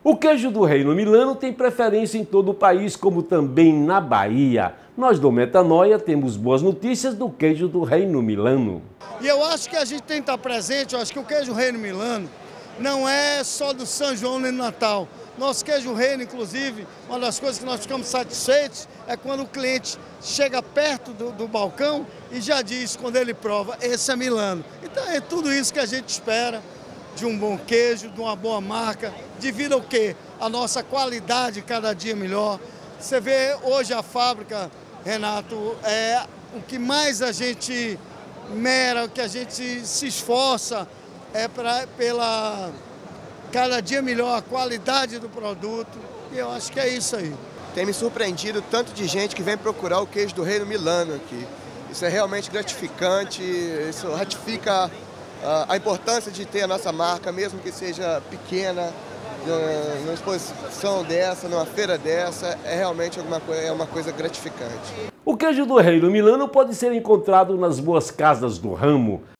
O queijo do Reino Milano tem preferência em todo o país, como também na Bahia. Nós do Metanoia temos boas notícias do queijo do Reino Milano. E eu acho que a gente tem que estar presente, eu acho que o queijo Reino Milano não é só do São João nem do Natal. Nosso queijo Reino, inclusive, uma das coisas que nós ficamos satisfeitos é quando o cliente chega perto do balcão e já diz, quando ele prova, esse é Milano. Então é tudo isso que a gente espera de um bom queijo, de uma boa marca, devido ao quê? A nossa qualidade cada dia melhor. Você vê hoje a fábrica, Renato, é o que mais a gente mera, o que a gente se esforça pela cada dia melhor a qualidade do produto, e eu acho que é isso aí. Tem me surpreendido tanto de gente que vem procurar o queijo do Reino Milano aqui. Isso é realmente gratificante, isso ratifica a importância de ter a nossa marca, mesmo que seja pequena, numa exposição dessa, numa feira dessa, é realmente uma coisa gratificante. O queijo do Reino Milano pode ser encontrado nas boas casas do ramo.